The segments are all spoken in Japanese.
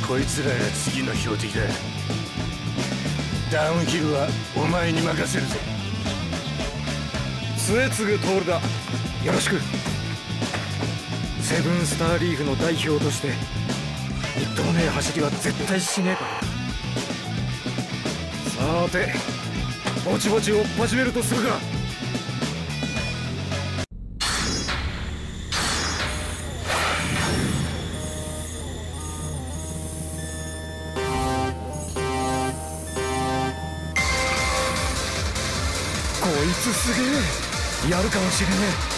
こいつらが次の標的だ。ダウンヒルはお前に任せるぜ。 末次徹だ。よろしく。セブンスターリーグの代表としてみっともねえ走りは絶対しねえからな。さてぼちぼち追っ始めるとするか。こいつすげえ、やるかもしれねえ。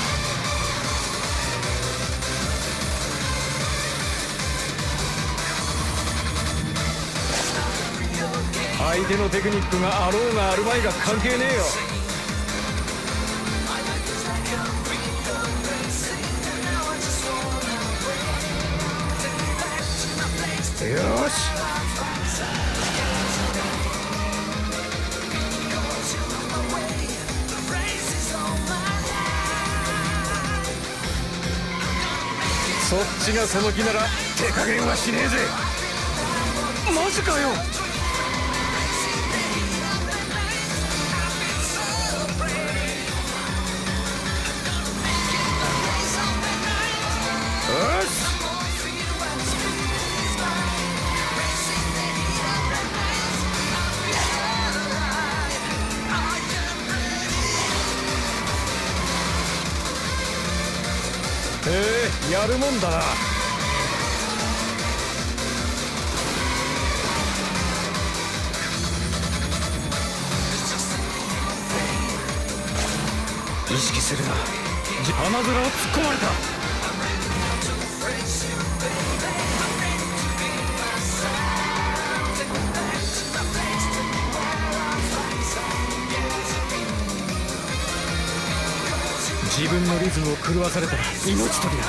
相手のテクニックがあろうがあるまいが関係ねえよ。よし、そっちがその気なら手加減はしねえぜ。マジかよ。よし、やるもんだな。意識するな。花面を突っ込まれた。自分のリズムを狂わされたら命取りだ。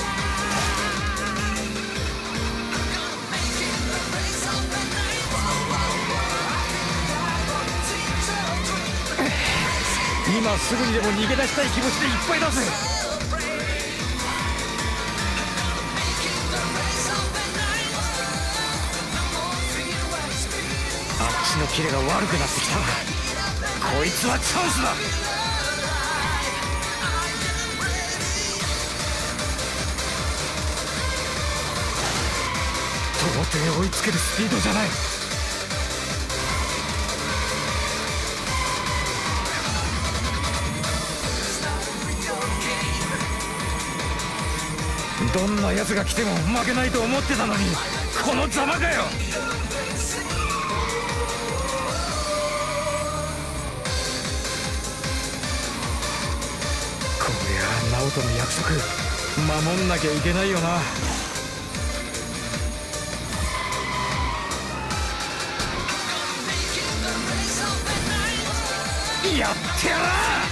今すぐにでも逃げ出したい気持ちでいっぱいだぜ。あっちのキレが悪くなってきたな。こいつはチャンスだ。到底追いつけるスピードじゃない。どんな奴が来ても負けないと思ってたのに、このざまかよ。こりゃナオトの約束守んなきゃいけないよな。やってやらあ。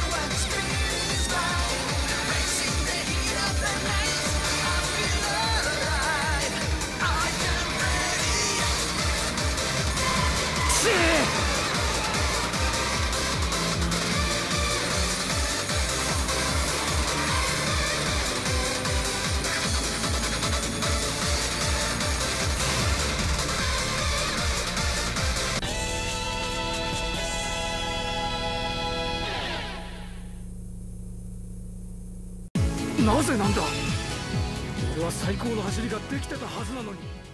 なぜなんだ。俺は最高の走りができてたはずなのに。